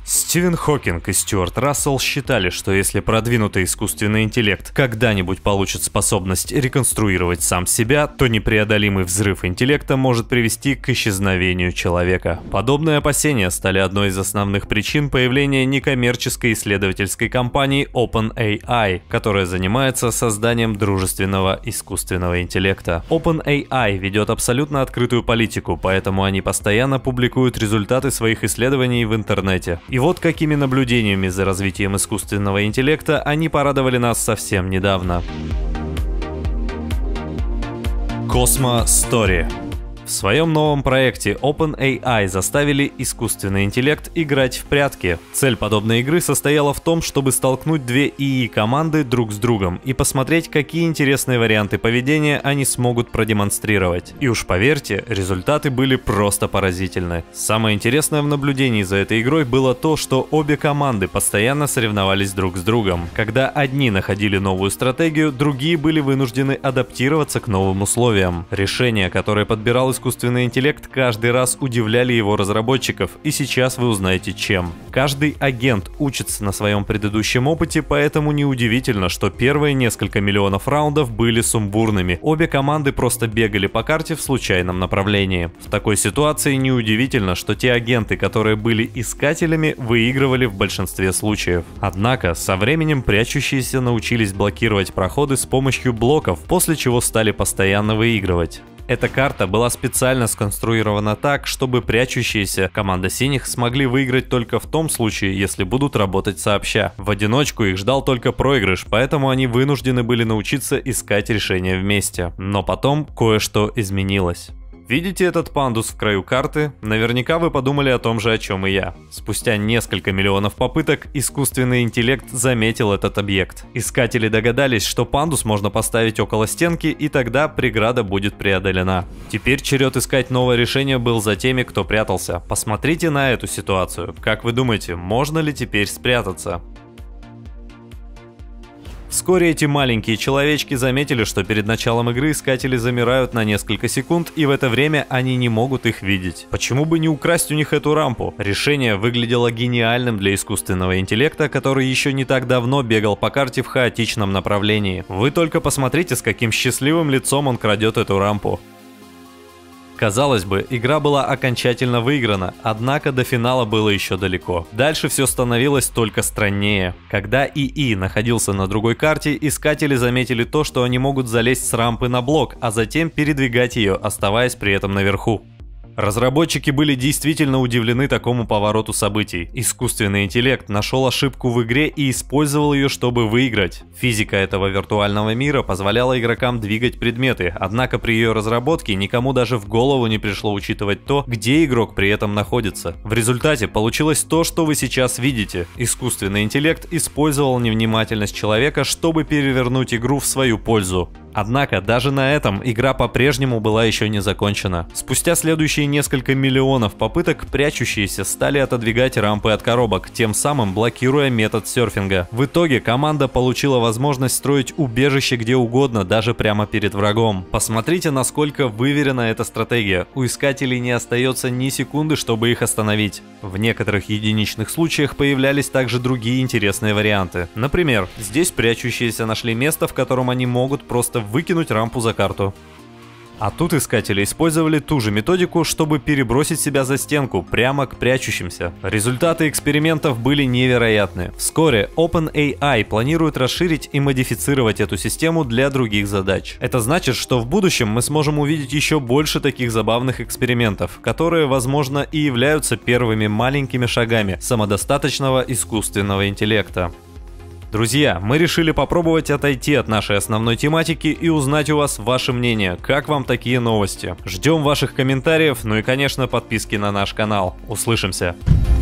Стивен Хокинг и Стюарт Рассел считали, что если продвинутый искусственный интеллект когда-нибудь получит способность реконструировать сам себя, то непреодолимый взрыв интеллекта может привести к исчезновению человека. Подобные опасения стали одной из основных причин появления некоммерческой исследовательской компании OpenAI, которая занимается созданием дружественного искусственного интеллекта. OpenAI ведет абсолютно открытую политику, поэтому они постоянно публикуют результаты своих исследований в интернете. И вот какими наблюдениями за развитием искусственного интеллекта они порадовали нас совсем недавно. Cosmo Story. В своем новом проекте OpenAI заставили искусственный интеллект играть в прятки. Цель подобной игры состояла в том, чтобы столкнуть две ИИ-команды друг с другом и посмотреть, какие интересные варианты поведения они смогут продемонстрировать. И уж поверьте, результаты были просто поразительны. Самое интересное в наблюдении за этой игрой было то, что обе команды постоянно соревновались друг с другом. Когда одни находили новую стратегию, другие были вынуждены адаптироваться к новым условиям. Решения, которые подбирал искусственный интеллект, каждый раз удивляли его разработчиков, и сейчас вы узнаете чем. Каждый агент учится на своем предыдущем опыте, поэтому неудивительно, что первые несколько миллионов раундов были сумбурными. Обе команды просто бегали по карте в случайном направлении. В такой ситуации неудивительно, что те агенты, которые были искателями, выигрывали в большинстве случаев. Однако, со временем прячущиеся научились блокировать проходы с помощью блоков, после чего стали постоянно выигрывать. Эта карта была специально сконструирована так, чтобы прячущиеся команда синих смогли выиграть только в том случае, если будут работать сообща. В одиночку их ждал только проигрыш, поэтому они вынуждены были научиться искать решения вместе. Но потом кое-что изменилось. Видите этот пандус в краю карты? Наверняка вы подумали о том же, о чем и я. Спустя несколько миллионов попыток искусственный интеллект заметил этот объект. Искатели догадались, что пандус можно поставить около стенки, и тогда преграда будет преодолена. Теперь черед искать новое решение был за теми, кто прятался. Посмотрите на эту ситуацию. Как вы думаете, можно ли теперь спрятаться? Вскоре эти маленькие человечки заметили, что перед началом игры искатели замирают на несколько секунд, и в это время они не могут их видеть. Почему бы не украсть у них эту рампу? Решение выглядело гениальным для искусственного интеллекта, который еще не так давно бегал по карте в хаотичном направлении. Вы только посмотрите, с каким счастливым лицом он крадет эту рампу. Казалось бы, игра была окончательно выиграна, однако до финала было еще далеко. Дальше все становилось только страннее. Когда ИИ находился на другой карте, искатели заметили то, что они могут залезть с рампы на блок, а затем передвигать ее, оставаясь при этом наверху. Разработчики были действительно удивлены такому повороту событий. Искусственный интеллект нашел ошибку в игре и использовал ее, чтобы выиграть. Физика этого виртуального мира позволяла игрокам двигать предметы, однако при ее разработке никому даже в голову не пришло учитывать то, где игрок при этом находится. В результате получилось то, что вы сейчас видите. Искусственный интеллект использовал невнимательность человека, чтобы перевернуть игру в свою пользу. Однако даже на этом игра по-прежнему была еще не закончена. Спустя следующие несколько миллионов попыток прячущиеся стали отодвигать рампы от коробок, тем самым блокируя метод серфинга. В итоге команда получила возможность строить убежище где угодно, даже прямо перед врагом. Посмотрите, насколько выверена эта стратегия. У искателей не остается ни секунды, чтобы их остановить. В некоторых единичных случаях появлялись также другие интересные варианты. Например, здесь прячущиеся нашли место, в котором они могут просто выкинуть рампу за карту. А тут искатели использовали ту же методику, чтобы перебросить себя за стенку, прямо к прячущимся. Результаты экспериментов были невероятны. Вскоре OpenAI планирует расширить и модифицировать эту систему для других задач. Это значит, что в будущем мы сможем увидеть еще больше таких забавных экспериментов, которые, возможно, и являются первыми маленькими шагами самодостаточного искусственного интеллекта. Друзья, мы решили попробовать отойти от нашей основной тематики и узнать у вас ваше мнение, как вам такие новости. Ждем ваших комментариев, ну и, конечно, подписки на наш канал. Услышимся!